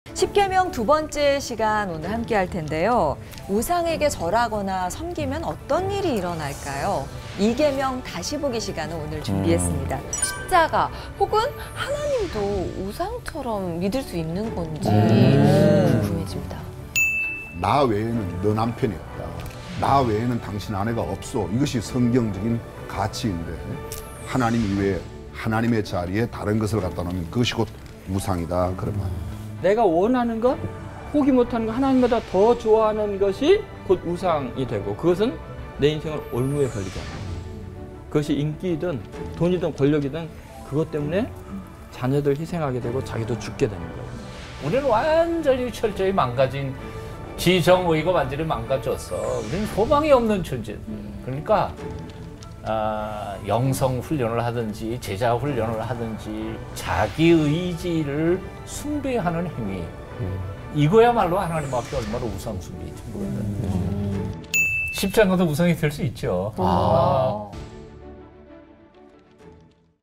십계명 두 번째 시간 오늘 함께 할 텐데요. 우상에게 절하거나 섬기면 어떤 일이 일어날까요? 이계명 다시 보기 시간을 오늘 준비했습니다. 십자가 혹은 하나님도 우상처럼 믿을 수 있는 건지 궁금해집니다. 나 외에는 너 남편이 없다. 나 외에는 당신 아내가 없어. 이것이 성경적인 가치인데 하나님 이외에 하나님의 자리에 다른 것을 갖다 놓으면 그것이 곧 우상이다. 그런 말. 내가 원하는 것, 포기 못하는 것, 하나님보다 더 좋아하는 것이 곧 우상이 되고 그것은 내 인생을 올무에 걸리잖아. 그것이 인기든 돈이든 권력이든 그것 때문에 자녀들 희생하게 되고 자기도 죽게 되는 거예요. 우리는 완전히 철저히 망가진 지정의가 완전히 망가졌어. 우리는 소망이 없는 존재. 그러니까 영성 훈련을 하든지 제자 훈련을 하든지 자기 의지를 숭배하는 행위. 이거야말로 하나님 앞에 얼마나 우상 숭배인지 모르는. 십자가도 우상이 될 수 있죠.